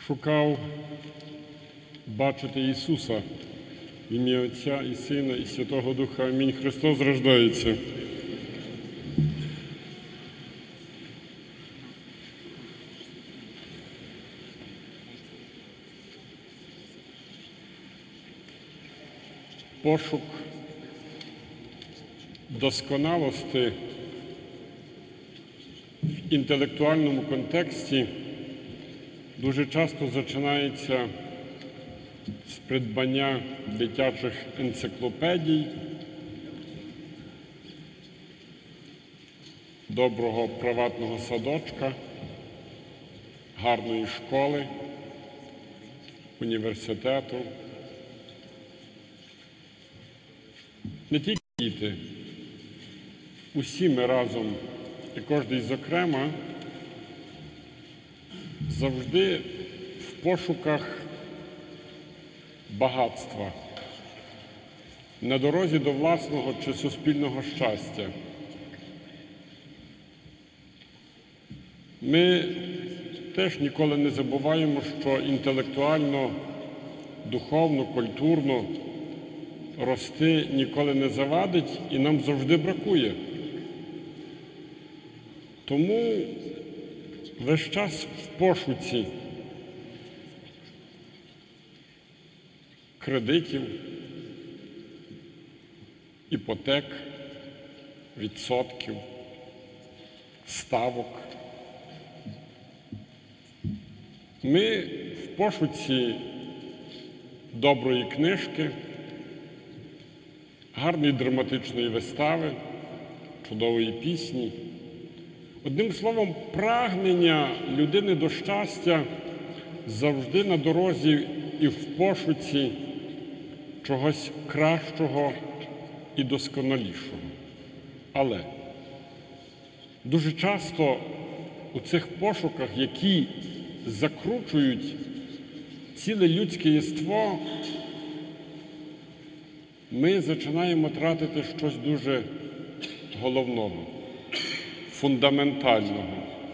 шукав бачити Ісуса в ім'я Отця і Сина, і Святого Духа. Амінь. Христос рождається. Пошук досконалості в інтелектуальному контексті дуже часто починається з придбання дитячих енциклопедій, доброго приватного садочка, гарної школи, університету. Не тільки діти, усі ми разом, і кожен зокрема, завжди в пошуках багатства, на дорозі до власного чи суспільного щастя. Ми теж ніколи не забуваємо, що інтелектуально, духовно, культурно рости ніколи не завадить і нам завжди бракує. Тому весь час в пошуці кредитів, іпотек, відсотків, ставок. Ми в пошуці доброї книжки, гарної драматичної вистави, чудової пісні. Одним словом, прагнення людини до щастя завжди на дорозі і в пошуці чогось кращого і досконалішого. Але дуже часто у цих пошуках, які закручують ціле людське єство, ми починаємо тратити щось дуже головного, фундаментального.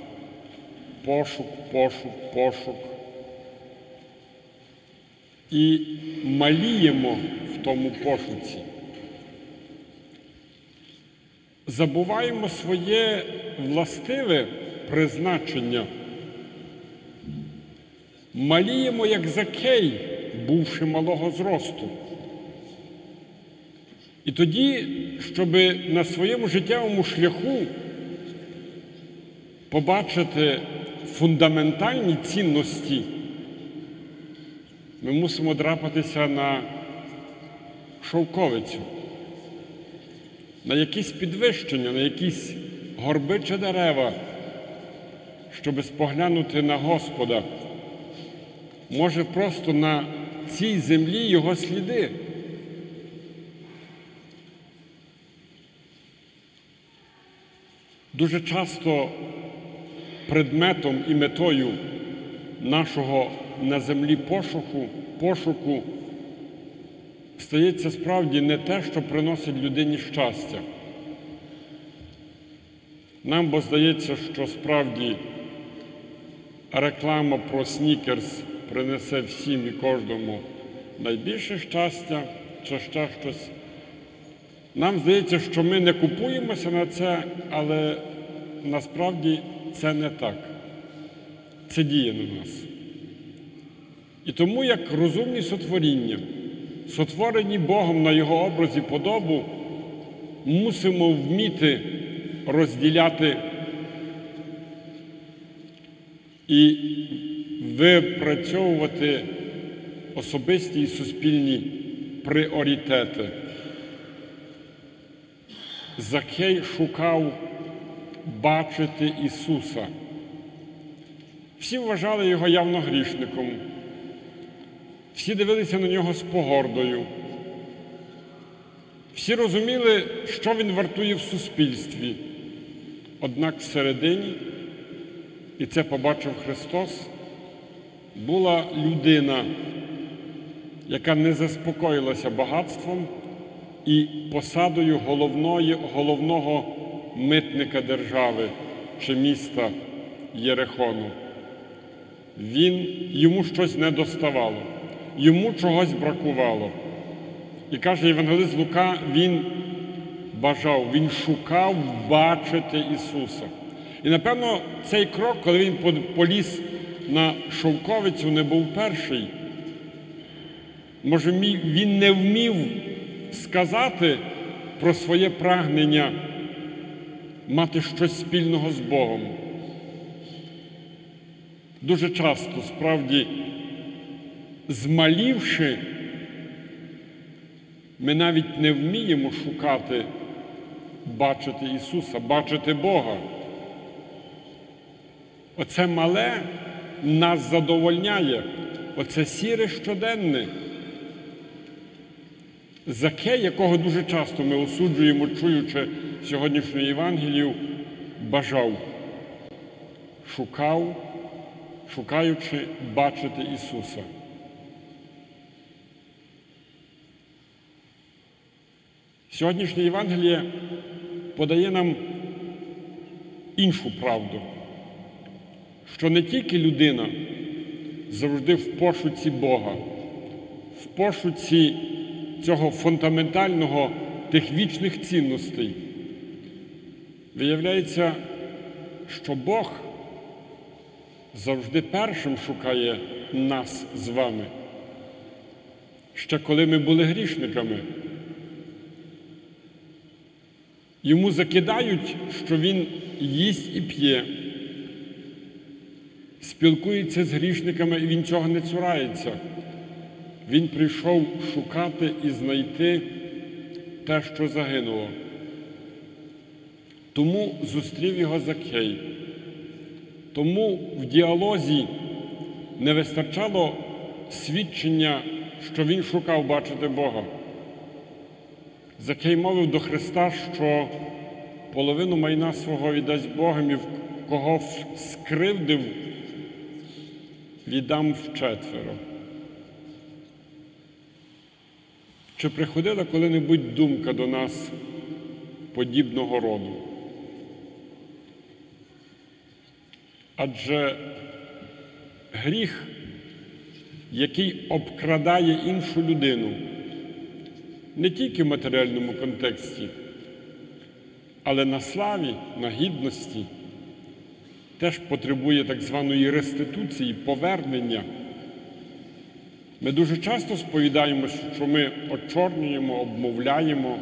Пошук. І маліємо в тому пошуці. Забуваємо своє властиве призначення. Маліємо, як Закей, бувши малого зросту. І тоді, щоб на своєму життєвому шляху побачити фундаментальні цінності, ми мусимо драпатися на шовковицю, на якісь підвищення, на якісь горби чи дерева, щоб споглянути на Господа. Може, просто на цій землі Його сліди. Дуже часто предметом і метою нашого на землі пошуку стається справді не те, що приносить людині щастя. Нам бо здається, що справді реклама про снікерс принесе всім і кожному найбільше щастя чи ще щось. Нам здається, що ми не купуємося на це, але насправді це не так. Це діє на нас. І тому, як розумні сотворіння, сотворені Богом на Його образ і подобу, мусимо вміти розділяти і випрацьовувати особисті і суспільні пріоритети. Закей шукав бачити Ісуса. Всі вважали Його явно грішником. Всі дивилися на Нього з погордою. Всі розуміли, що Він вартує в суспільстві. Однак всередині, і це побачив Христос, була людина, яка не заспокоїлася багатством і посадою головного митника держави чи міста Єрихону. йому щось не доставало, йому чогось бракувало. І каже євангелист Лука, він бажав, він шукав бачити Ісуса. І, напевно, цей крок, коли він поліз на шовковицю, не був перший. Може, він не вмів сказати про своє прагнення мати щось спільного з Богом. Дуже часто, справді, змалівши, ми навіть не вміємо шукати, бачити Ісуса, бачити Бога. Оце мале нас задовольняє, оце сіре щоденне. Закей, якого дуже часто ми осуджуємо, чуючи сьогоднішню Євангелію, бажав, шукаючи бачити Ісуса. Сьогоднішнє Євангеліє подає нам іншу правду, що не тільки людина завжди в пошуці Бога, в пошуці цього фундаментального, тих вічних цінностей. Виявляється, що Бог завжди першим шукає нас з вами. Ще коли ми були грішниками. Йому закидають, що він їсть і п'є, спілкується з грішниками, і він цього не цурається. Він прийшов шукати і знайти те, що загинуло. Тому зустрів його Закхей. Тому в діалозі не вистачало свідчення, що він шукав бачити Бога. Закхей мовив до Христа, що половину майна свого віддасть Богом і кого скривдив, віддам вчетверо. Чи приходила коли-небудь думка до нас подібного роду? Адже гріх, який обкрадає іншу людину, не тільки в матеріальному контексті, але на славі, на гідності, теж потребує так званої реституції, повернення. Ми дуже часто сповідаємося, що ми очорнюємо, обмовляємо,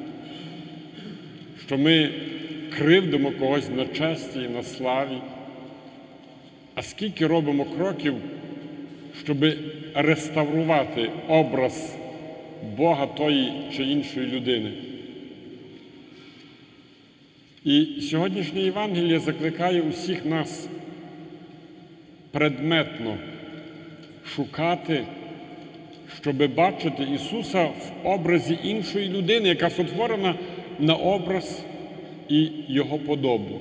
що ми кривдимо когось на честі і на славі. А скільки робимо кроків, щоб реставрувати образ Бога тої чи іншої людини. І сьогоднішнє Євангеліє закликає усіх нас предметно шукати, щоб бачити Ісуса в образі іншої людини, яка сотворена на образ і Його подобу.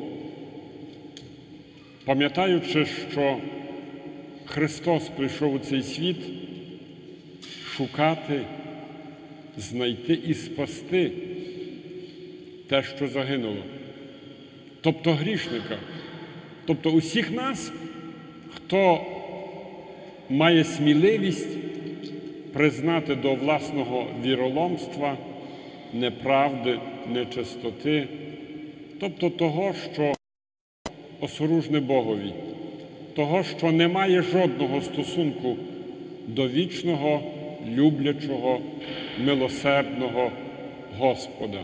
Пам'ятаючи, що Христос прийшов у цей світ шукати, знайти і спасти те, що загинуло. Тобто грішника. Тобто усіх нас, хто має сміливість признати до власного віроломства, неправди, нечистоти, тобто того, що осоружне Богові, того, що не має жодного стосунку до вічного, люблячого, милосердного Господа.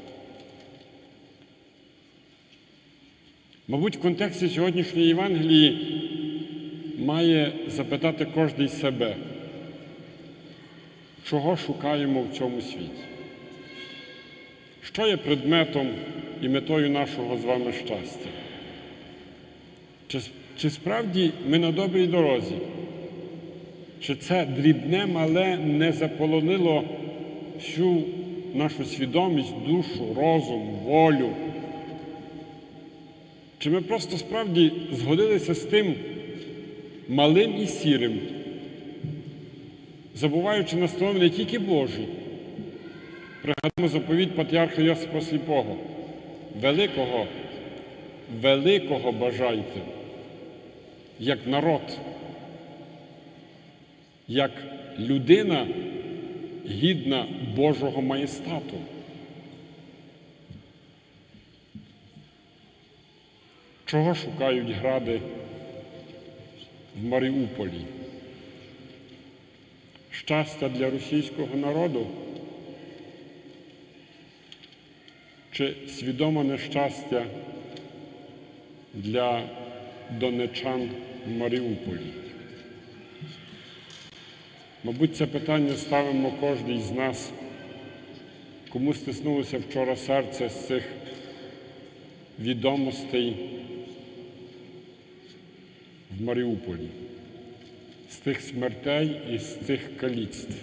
Мабуть, в контексті сьогоднішньої Євангелії має запитати кожен себе, чого шукаємо в цьому світі? Що є предметом і метою нашого з вами щастя? Чи справді ми на добрій дорозі? Чи це дрібне, мале не заполонило всю нашу свідомість, душу, розум, волю? Чи ми просто справді згодилися з тим малим і сірим, забуваючи настанови не тільки Божі? Пригадуємо заповідь патріарха Йосипа Сліпого. Великого бажайте, як народ, як людина гідна Божого маєстату. Чого шукають гради в Маріуполі? Щастя для російського народу? Чи свідоме нещастя для донеччан в Маріуполі? Мабуть, це питання ставимо кожен з нас, кому стиснулося вчора серце з цих відомостей в Маріуполі, з тих смертей і з цих каліцтв.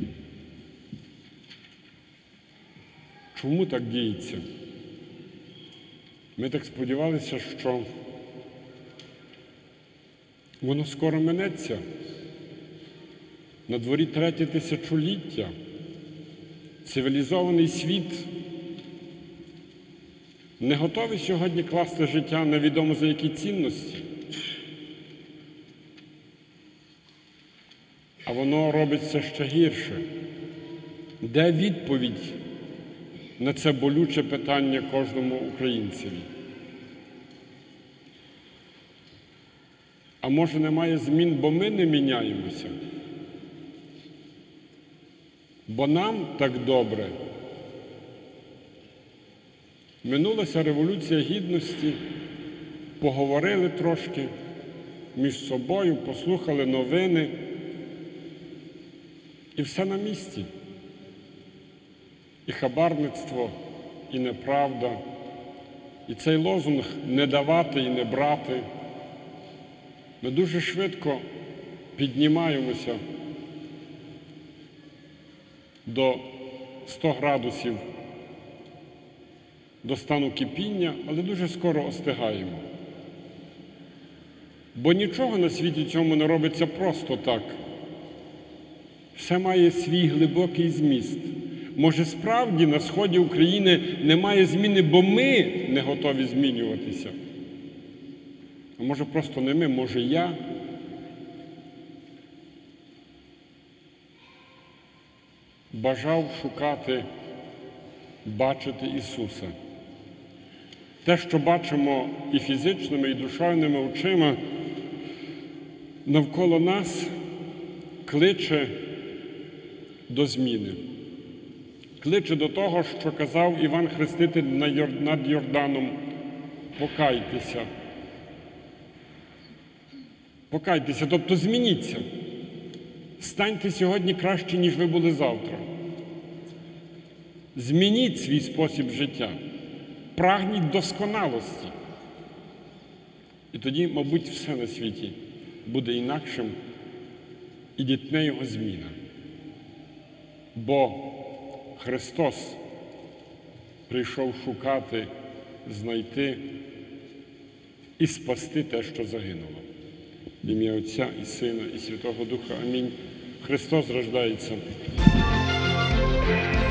Чому так діється? Ми так сподівалися, що воно скоро минеться. На дворі 3-є тисячоліття. Цивілізований світ не готовий сьогодні класти життя невідомо за які цінності. А воно робиться ще гірше. Де відповідь на це болюче питання кожному українцеві? А може немає змін, бо ми не міняємося? Бо нам так добре. Минулася Революція Гідності, поговорили трошки між собою, послухали новини, і все на місці. І хабарництво, і неправда, і цей лозунг «не давати і не брати». Ми дуже швидко піднімаємося до 100 градусів, до стану кипіння, але дуже скоро остигаємо. Бо нічого на світі цьому не робиться просто так. Все має свій глибокий зміст. Може, справді на сході України немає зміни, бо ми не готові змінюватися? А може, просто не ми, може, я? Бажав шукати, бачити Ісуса. Те, що бачимо і фізичними, і душевними очима, навколо нас кличе до зміни. Кличе до того, що казав Іван Хреститель над Йорданом: покайтеся. Покайтеся, тобто змініться. Станьте сьогодні краще, ніж ви були завтра. Змініть свій спосіб життя. Прагніть досконалості. І тоді, мабуть, все на світі буде інакшим, і дітне його зміна. Бо Христос прийшов шукати, знайти і спасти те, що загинуло. В ім'я Отця і Сина, і Святого Духа. Амінь. Христос рождається.